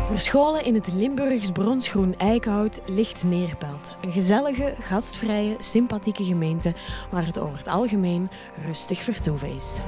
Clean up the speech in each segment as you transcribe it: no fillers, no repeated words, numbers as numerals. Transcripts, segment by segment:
Verscholen in het Limburgs bronsgroen eikenhout ligt Neerpelt. Een gezellige, gastvrije, sympathieke gemeente waar het over het algemeen rustig vertoeven is.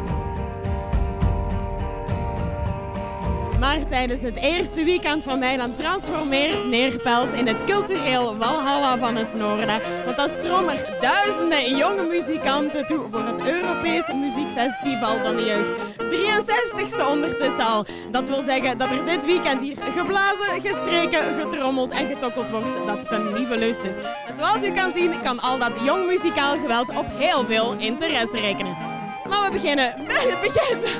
Maar tijdens het eerste weekend van mei dan transformeert Neerpelt in het cultureel Walhalla van het Noorden. Want dan stromen er duizenden jonge muzikanten toe voor het Europese Muziekfestival van de Jeugd. 63ste ondertussen al. Dat wil zeggen dat er dit weekend hier geblazen, gestreken, getrommeld en getokkeld wordt. Dat het een lieve lust is. En zoals u kan zien kan al dat jong muzikaal geweld op heel veel interesse rekenen. Maar we beginnen bij het begin.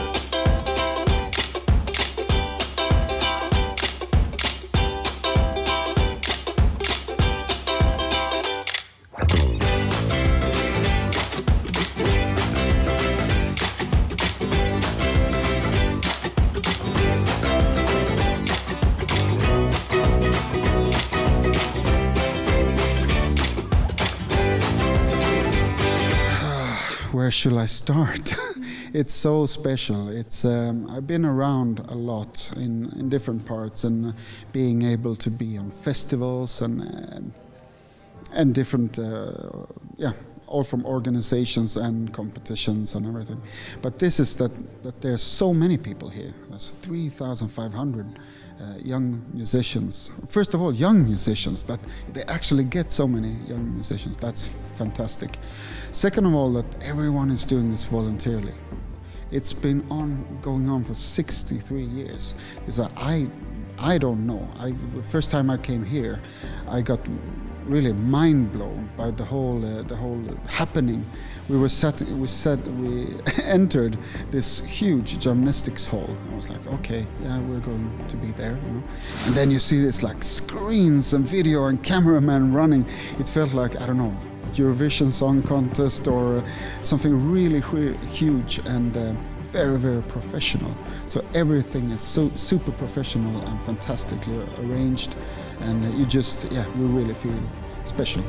Where should I start? It's so special. It's I've been around a lot in different parts, and being able to be on festivals and different all from organizations and competitions and everything. But this is that there's so many people here. There's 3,500 young musicians. First of all, young musicians, that they actually get so many young musicians. That's fantastic. Second of all, that everyone is doing this voluntarily. It's been going on for 63 years. I don't know. The first time I came here, I got really mind blown by the whole happening. We entered this huge gymnastics hall. I was like, okay, yeah, we're going to be there, you know. And then you see this like screens and video and cameraman running. It felt like, I don't know, Eurovision Song Contest or something really huge and very, very professional. So everything is so super professional and fantastically arranged, and you really feel special.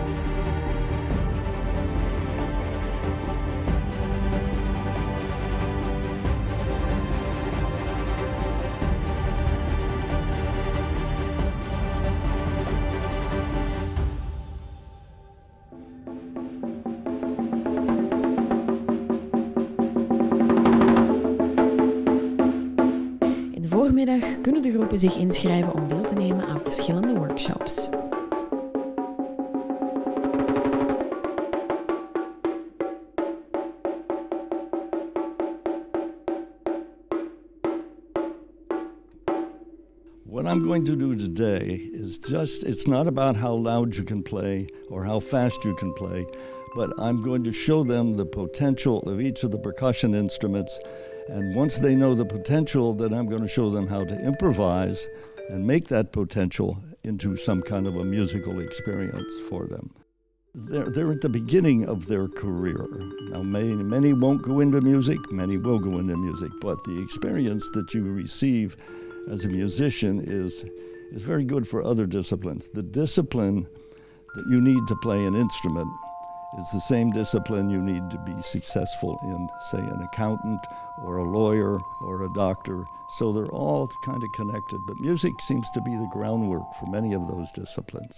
Voormiddag kunnen de groepen zich inschrijven om deel te nemen aan verschillende workshops. What I'm going to do today is it's not about how loud you can play or how fast you can play, but I'm going to show them the potential of each of the percussion instruments. And once they know the potential, then I'm going to show them how to improvise and make that potential into some kind of a musical experience for them. They're at the beginning of their career. Now, many won't go into music, many will go into music, but the experience that you receive as a musician is very good for other disciplines. The discipline that you need to play an instrument is the same discipline you need to be successful in, say, an accountant or a lawyer or a doctor. So they're all kind of connected, but music seems to be the groundwork for many of those disciplines.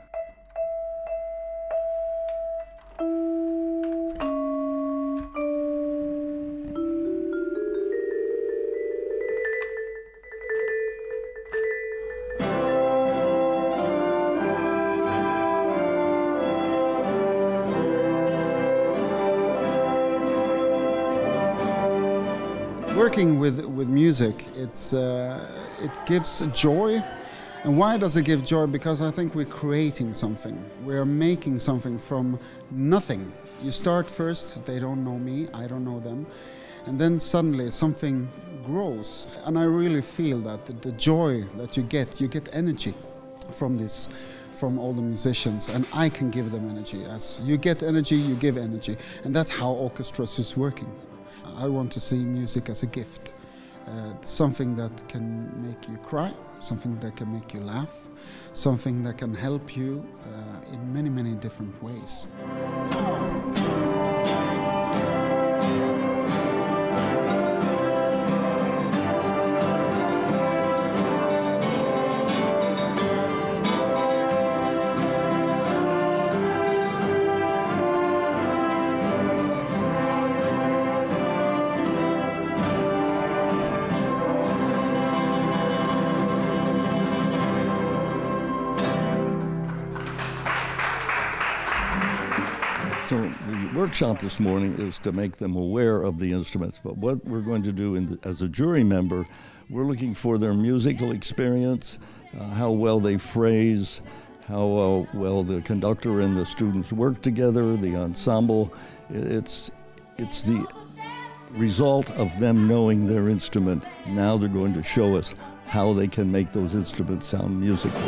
Working with music, it gives joy. And why does it give joy? Because I think we're creating something. We're making something from nothing. You start first, they don't know me, I don't know them. And then suddenly something grows. And I really feel that the joy that you get energy from this, from all the musicians, and I can give them energy. As you get energy, you give energy. And that's how orchestras is working. I want to see music as a gift, something that can make you cry, something that can make you laugh, something that can help you in many, many different ways. So the workshop this morning is to make them aware of the instruments. But what we're going to do as a jury member, we're looking for their musical experience, how well they phrase, how well the conductor and the students work together, the ensemble. It's the result of them knowing their instrument. Now they're going to show us how they can make those instruments sound musical.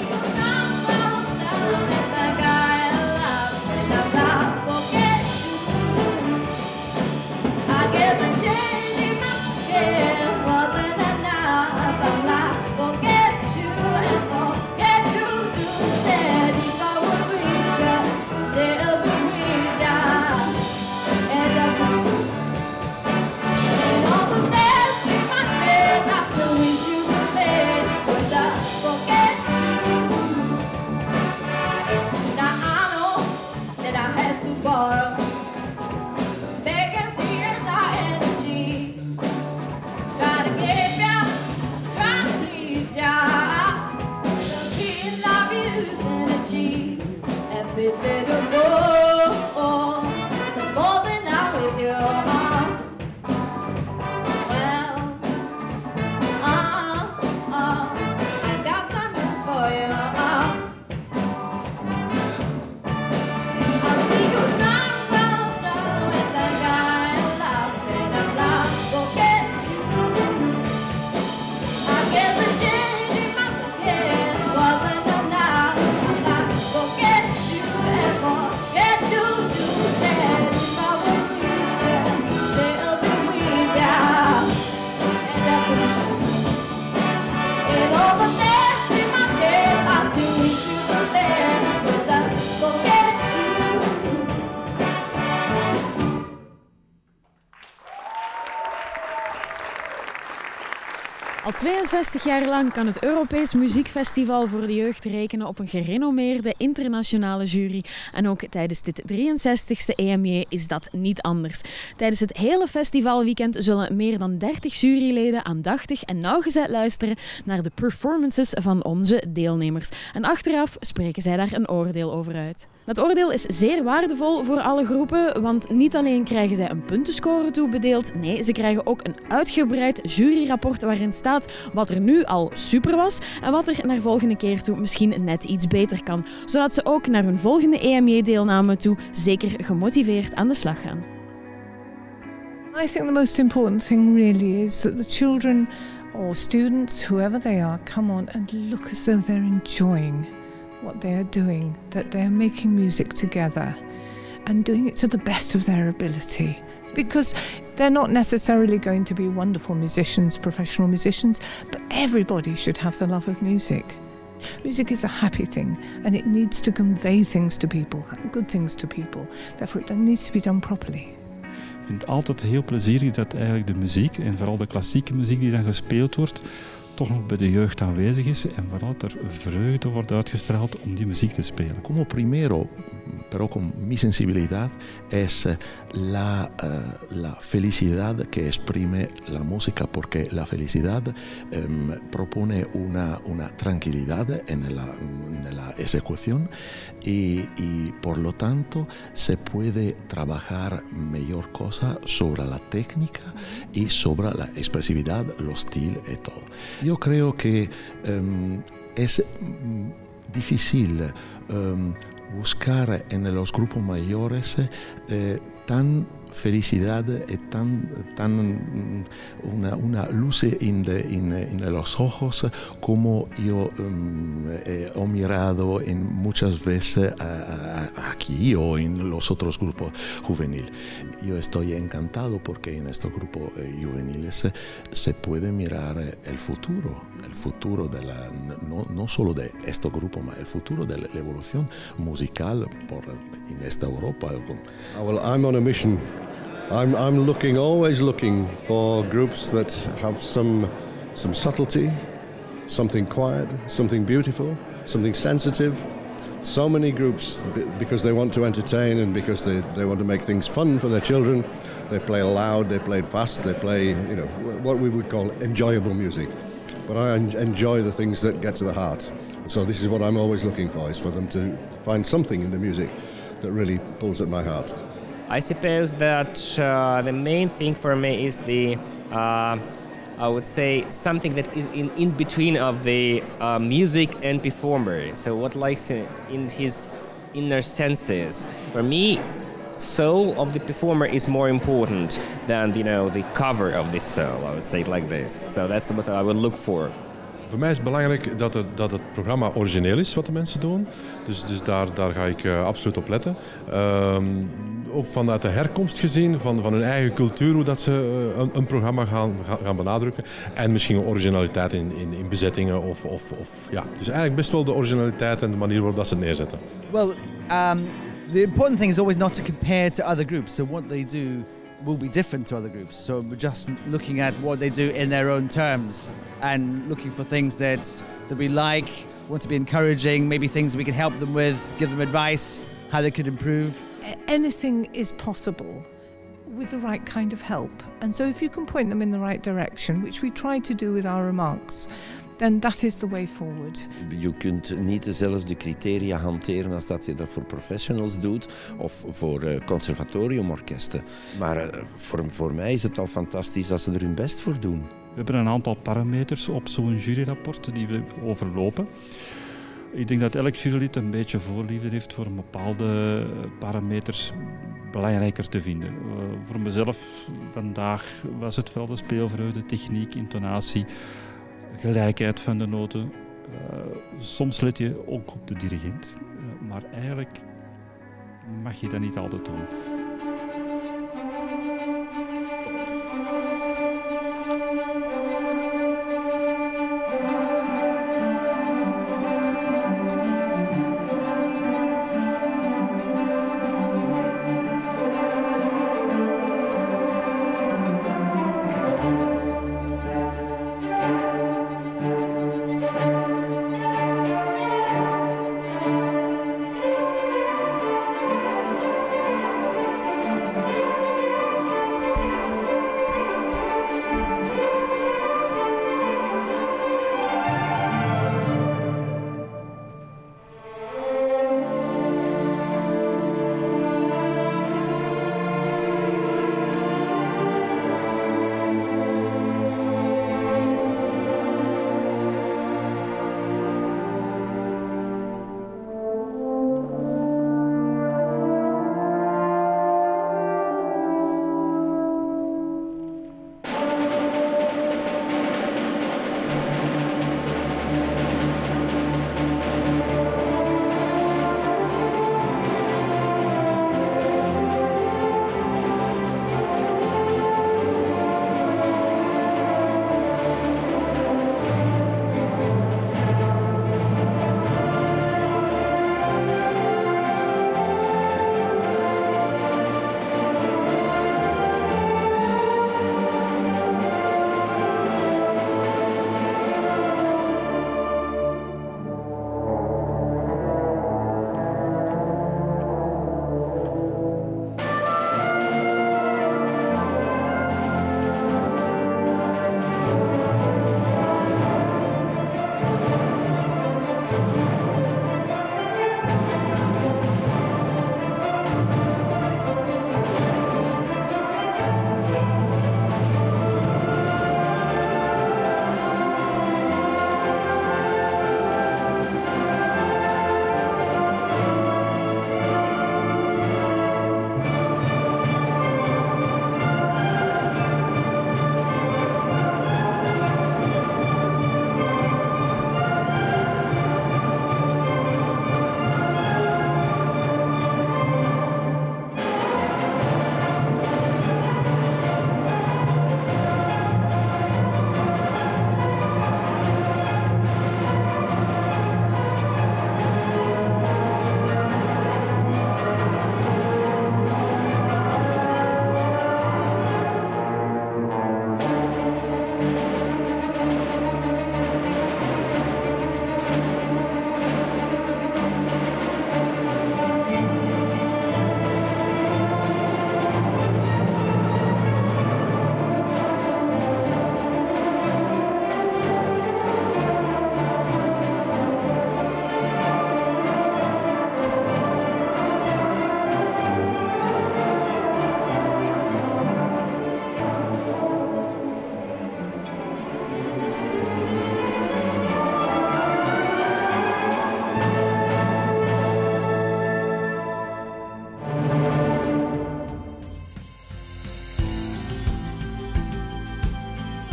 Al 62 jaar lang kan het Europees Muziekfestival voor de jeugd rekenen op een gerenommeerde internationale jury. En ook tijdens dit 63ste EMJ is dat niet anders. Tijdens het hele festivalweekend zullen meer dan 30 juryleden aandachtig en nauwgezet luisteren naar de performances van onze deelnemers. En achteraf spreken zij daar een oordeel over uit. Dat oordeel is zeer waardevol voor alle groepen, want niet alleen krijgen zij een puntenscore toebedeeld, nee, ze krijgen ook een uitgebreid juryrapport waarin staat wat er nu al super was en wat er naar volgende keer toe misschien net iets beter kan, zodat ze ook naar hun volgende EMJ-deelname toe zeker gemotiveerd aan de slag gaan. I think the most important thing really is that the children or students, whoever they are, come on and look as though they're enjoying what they are doing, that they are making music together and doing it to the best of their ability. Because they're not necessarily going to be wonderful musicians, professional musicians, but everybody should have the love of music. Music is a happy thing and it needs to convey things to people, good things to people. Therefore it needs to be done properly. Ik vind het altijd heel plezierig dat eigenlijk de muziek, en vooral de klassieke muziek die dan gespeeld wordt, toch nog bij de jeugd aanwezig is en vooral dat er vreugde wordt uitgestraald om die muziek te spelen. Como primero, pero con mi sensibilidad, es la felicidad que exprime la música, porque la felicidad propone una tranquilidad en la ejecución y por lo tanto se puede trabajar mejor cosa sobre la técnica y sobre la expresividad, lo estilo y todo. Yo creo que es difícil buscar en los grupos mayores tan felicidad y tan una luz en los ojos como yo he mirado en muchas veces aquí o en los otros grupos juveniles. Yo estoy encantado porque en estos grupos juveniles se puede mirar el futuro de no solo de este grupo, sino el futuro de la evolución musical en esta Europa. Well, I'm on a mission. I'm always looking for groups that have some subtlety, something quiet, something beautiful, something sensitive. So many groups, because they want to entertain and because they want to make things fun for their children, they play loud, they play fast, they play, what we would call enjoyable music. But I enjoy the things that get to the heart. So this is what I'm always looking for, is for them to find something in the music that really pulls at my heart. I suppose that the main thing for me is the, I would say, something that is in between of the music and performer. So what lies in his inner senses. For me, soul of the performer is more important than, the cover of the soul. I would say it like this. So that's what I would look for. Voor mij is het belangrijk dat het programma origineel is wat de mensen doen. Dus daar ga ik absoluut op letten. Ook vanuit de herkomst gezien, van hun eigen cultuur, hoe dat ze een programma gaan benadrukken. En misschien originaliteit in bezettingen. Ja. Dus eigenlijk best wel de originaliteit en de manier waarop dat ze het neerzetten. Well, the important thing is always not to compare to other groups. So what they do will be different to other groups. So we're just looking at what they do in their own terms and looking for things that we like, want to be encouraging, maybe things we can help them with, give them advice, how they could improve. Anything is possible with the right kind of help. And so if you can point them in the right direction, which we try to do with our remarks, then that is the way forward. Je kunt niet dezelfde criteria hanteren als dat je dat voor professionals doet of voor conservatoriumorkesten. Maar voor mij is het al fantastisch dat ze er hun best voor doen. We hebben een aantal parameters op zo'n juryrapport die we overlopen. Ik denk dat elk jurylid een beetje voorliefde heeft voor een bepaalde parameters belangrijker te vinden. Voor mezelf vandaag was het vooral de speelvreugde, techniek, intonatie, gelijkheid van de noten. Soms let je ook op de dirigent, maar eigenlijk mag je dat niet altijd doen.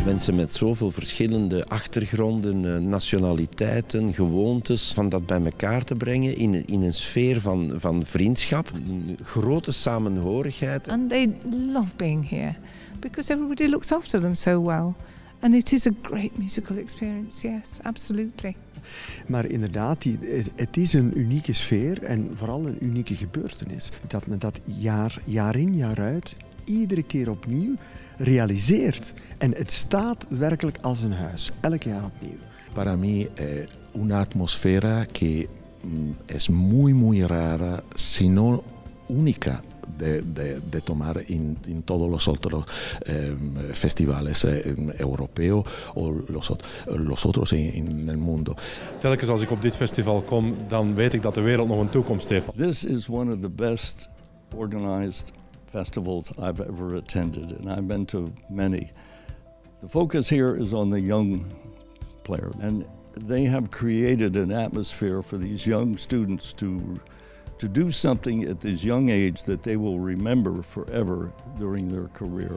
Mensen met zoveel verschillende achtergronden, nationaliteiten, gewoontes, van dat bij elkaar te brengen in een sfeer van vriendschap, een grote samenhorigheid. And they love being here because everybody looks after them so well. And it is a great musical experience, yes, absolutely. Maar inderdaad, het is een unieke sfeer en vooral een unieke gebeurtenis. Dat men dat jaar in, jaar uit, iedere keer opnieuw realiseert. En het staat werkelijk als een huis, elk jaar opnieuw. Para mí, una atmósfera que es muy, muy rara, si no única, de tomar in todos los otros festivales europeos o los otros in el mundo. Telkens als ik op dit festival kom, dan weet ik dat de wereld nog een toekomst heeft. This is one of the best organized festivals I've ever attended, and I've been to many. The focus here is on the young player, and they have created an atmosphere for these young students to do something at this young age that they will remember forever during their career.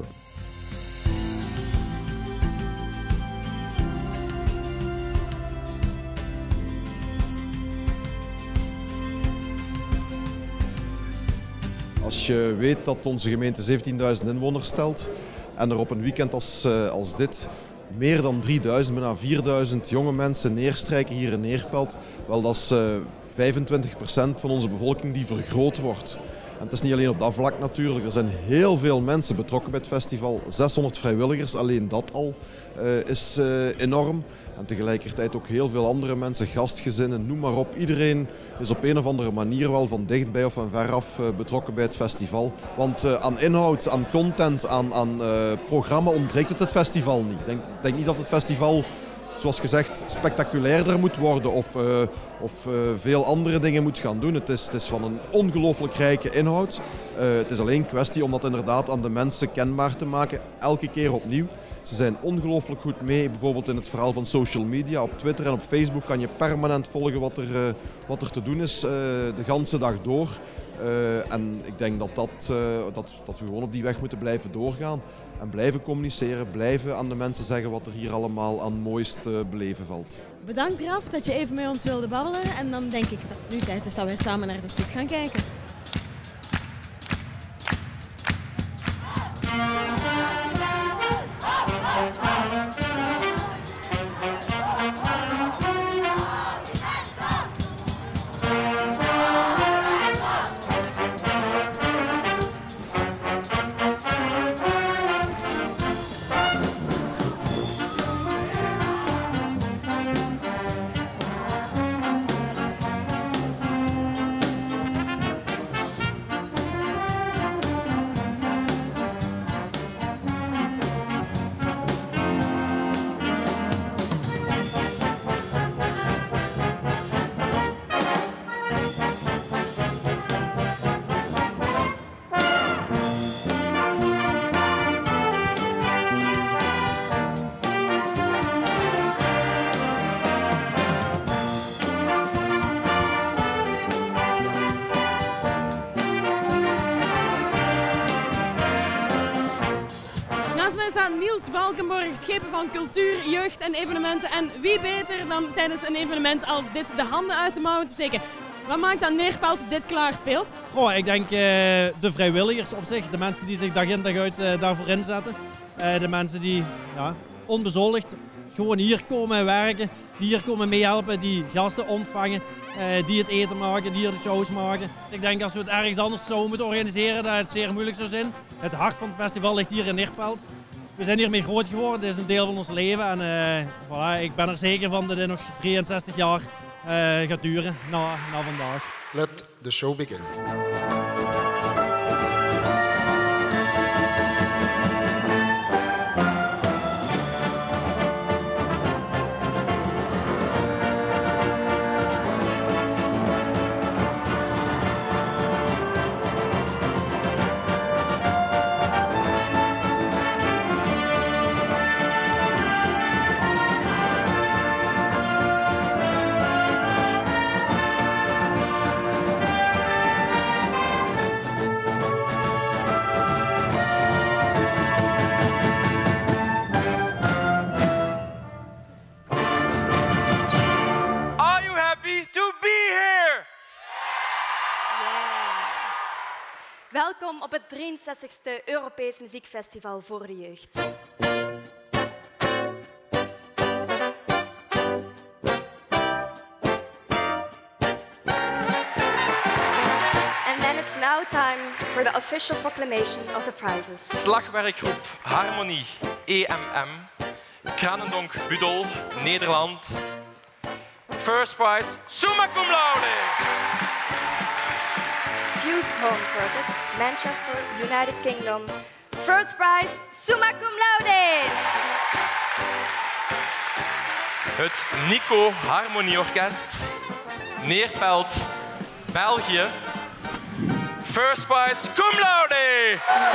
Als je weet dat onze gemeente 17.000 inwoners stelt en er op een weekend als dit meer dan 3.000, bijna 4.000 jonge mensen neerstrijken hier in Neerpelt, wel dat is 25% van onze bevolking die vergroot wordt. En het is niet alleen op dat vlak natuurlijk, er zijn heel veel mensen betrokken bij het festival. 600 vrijwilligers, alleen dat al is enorm. En tegelijkertijd ook heel veel andere mensen, gastgezinnen, noem maar op. Iedereen is op een of andere manier wel van dichtbij of van veraf betrokken bij het festival. Want aan inhoud, aan content, aan programma ontbreekt het festival niet. Ik denk niet dat het festival, zoals gezegd, spectaculairder moet worden of veel andere dingen moet gaan doen. Het is van een ongelooflijk rijke inhoud. Het is alleen een kwestie om dat inderdaad aan de mensen kenbaar te maken, elke keer opnieuw. Ze zijn ongelooflijk goed mee, bijvoorbeeld in het verhaal van social media. Op Twitter en op Facebook kan je permanent volgen wat er te doen is, de ganse dag door. En ik denk dat we gewoon op die weg moeten blijven doorgaan. En blijven communiceren, blijven aan de mensen zeggen wat er hier allemaal aan mooist beleven valt. Bedankt Raf dat je even met ons wilde babbelen. En dan denk ik dat het nu tijd is dat wij samen naar de stuk gaan kijken. Niels Valkenborg, schepen van cultuur, jeugd en evenementen. En wie beter dan tijdens een evenement als dit de handen uit de mouwen te steken? Wat maakt dat Neerpelt dit klaar speelt? Goh, ik denk de vrijwilligers op zich, de mensen die zich dag in dag uit daarvoor inzetten. De mensen die onbezoldigd gewoon hier komen werken, die hier komen meehelpen, die gasten ontvangen, die het eten maken, die hier de shows maken. Ik denk als we het ergens anders zouden moeten organiseren, dat het zeer moeilijk zou zijn. Het hart van het festival ligt hier in Neerpelt. We zijn hiermee groot geworden, dit is een deel van ons leven en voilà, ik ben er zeker van dat dit nog 63 jaar gaat duren na vandaag. Let the show begin. Welkom op het 63e Europees Muziekfestival voor de Jeugd. And then it's now time for the official proclamation of the prizes. Slagwerkgroep Harmonie, EMM, Kranendonk Budol, Nederland. First prize, summa cum laude. Fuchs Home Quartet, Manchester, United Kingdom. First prize, summa cum laude. Het Nico Harmonieorkest, Neerpelt, België. First prize, cum laude.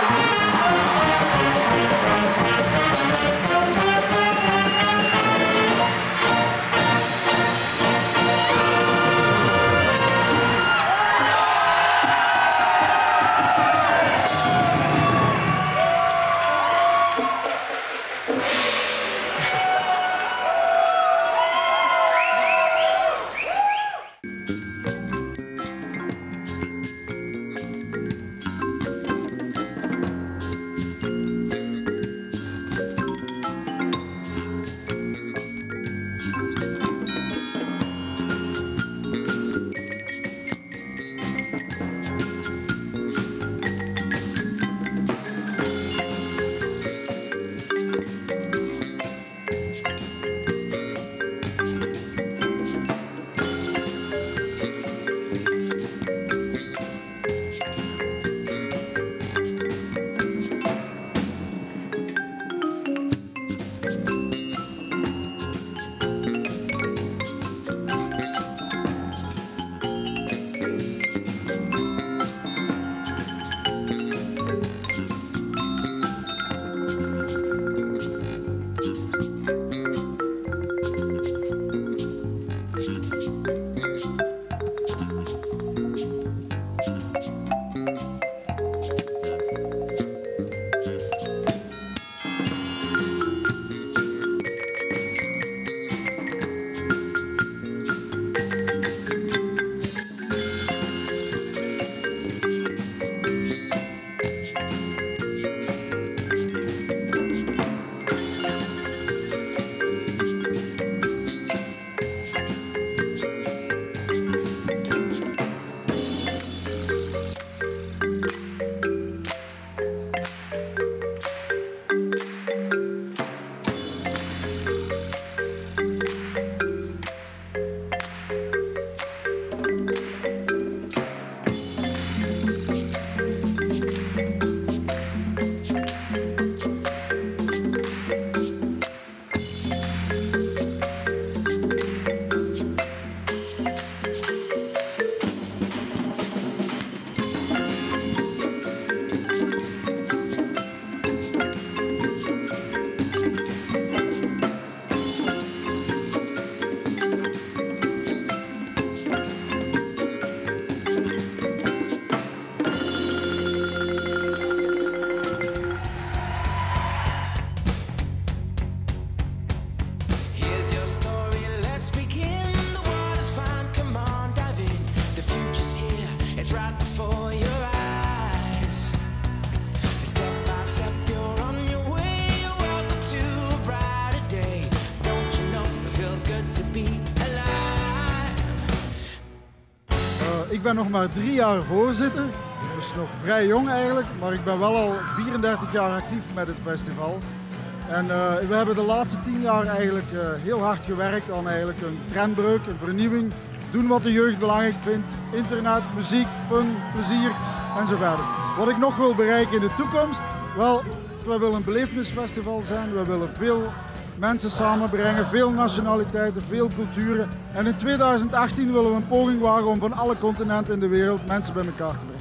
Ik ben nog maar 3 jaar voorzitter, dus nog vrij jong eigenlijk, maar ik ben wel al 34 jaar actief met het festival. En we hebben de laatste 10 jaar eigenlijk heel hard gewerkt aan eigenlijk een trendbreuk, een vernieuwing. Doen wat de jeugd belangrijk vindt, internet, muziek, fun, plezier en zo verder. Wat ik nog wil bereiken in de toekomst, wel, we willen een belevenisfestival zijn, we willen veel mensen samenbrengen, veel nationaliteiten, veel culturen. En in 2018 willen we een poging wagen om van alle continenten in de wereld mensen bij elkaar te brengen.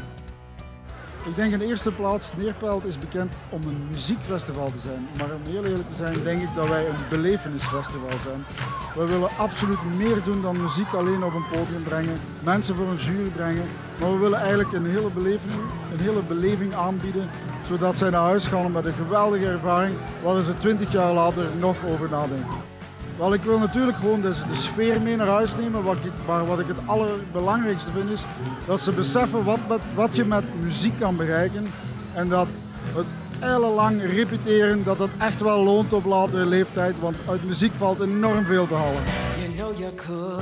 Ik denk in de eerste plaats, Neerpelt is bekend om een muziekfestival te zijn. Maar om heel eerlijk te zijn, denk ik dat wij een belevenisfestival zijn. We willen absoluut meer doen dan muziek alleen op een podium brengen, mensen voor een jury brengen. Maar we willen eigenlijk een hele beleving aanbieden, zodat zij naar huis gaan met een geweldige ervaring, waar ze 20 jaar later nog over nadenken. Wel, ik wil natuurlijk gewoon de sfeer mee naar huis nemen. Maar wat ik het allerbelangrijkste vind is dat ze beseffen wat je met muziek kan bereiken. En dat het ellenlang repeteren, dat het echt wel loont op latere leeftijd. Want uit muziek valt enorm veel te halen. You know you could.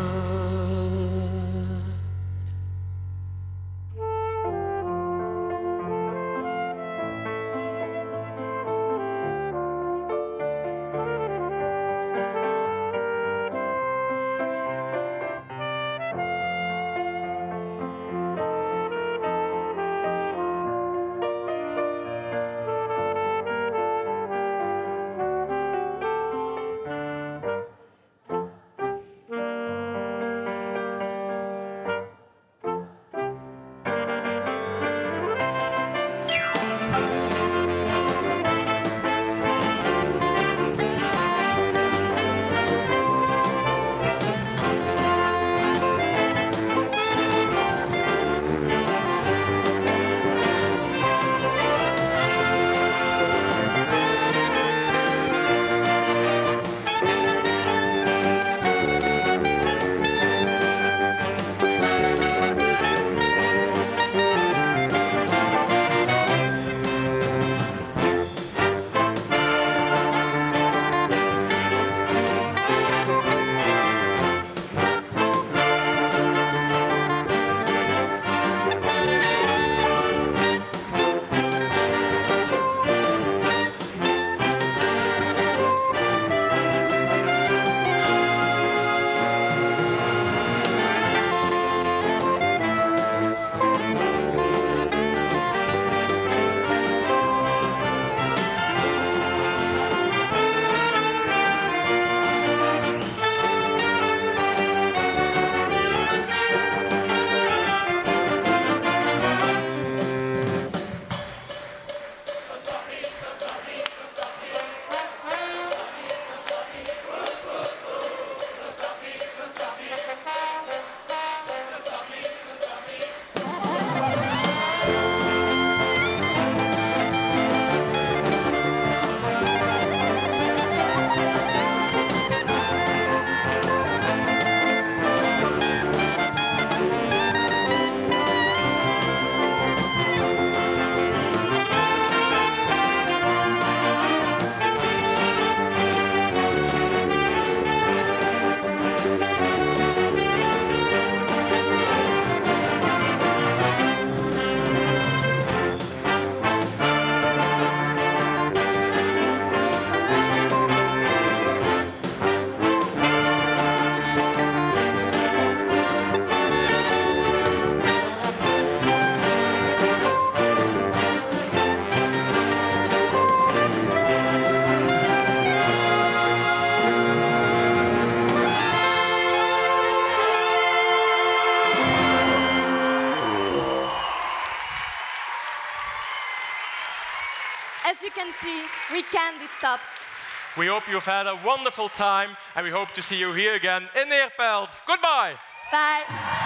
As you can see, we can't be stopped. We hope you've had a wonderful time, and we hope to see you here again in Neerpelt. Goodbye. Bye.